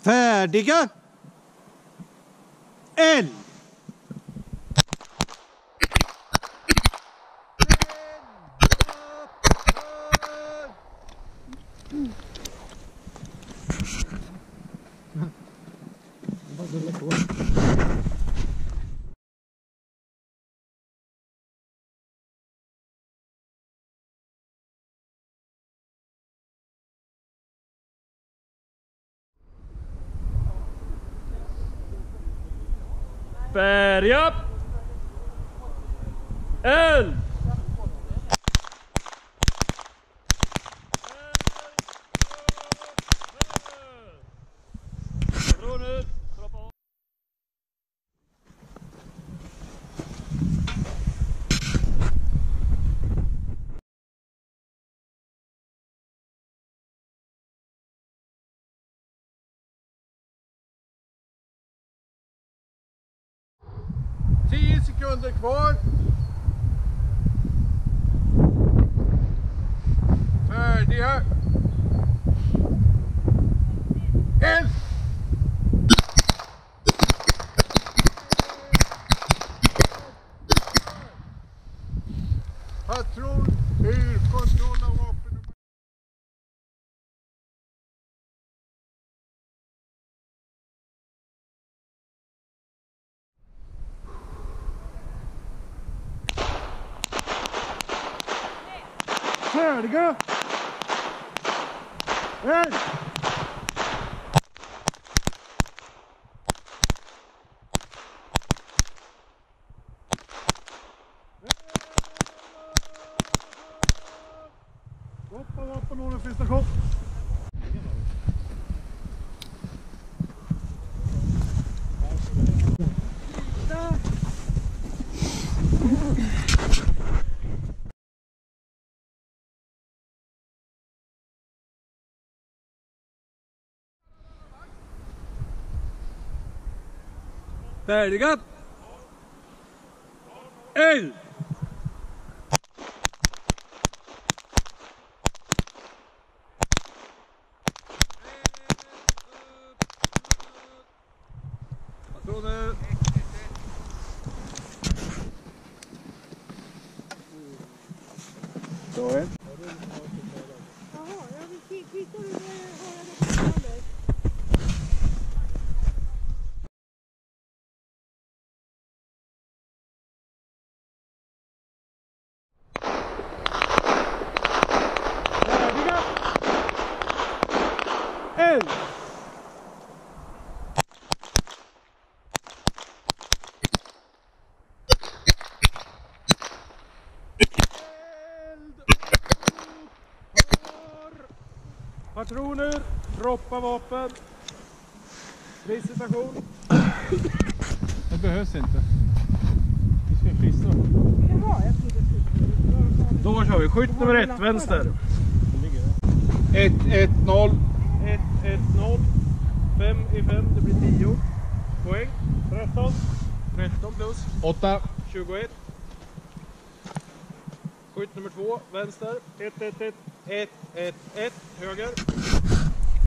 Färdiga! Eld! Färja! Eld! Tio sekunder kvar. Färdiga. Eld! Patron ur kontroll av vapen. Färdiga! Eld! Hoppa vapen och en station. Färdiga! Eld! Patroner! Så är det. Jaha, jag vill kvitta hur det har jag det. Eld! Patroner, droppa vapen. Visitation. Det behövs inte. Vi ska kryssa. Jaha, jag trodde det. Då kör vi. Skytt nummer 1, vänster. 1-1-0. 1-1-0. 5 i 5, det blir 10 poäng. 13. 13 plus 8. 21. Skytt nummer 2, vänster. 1-1-1. 1-1-1, höger.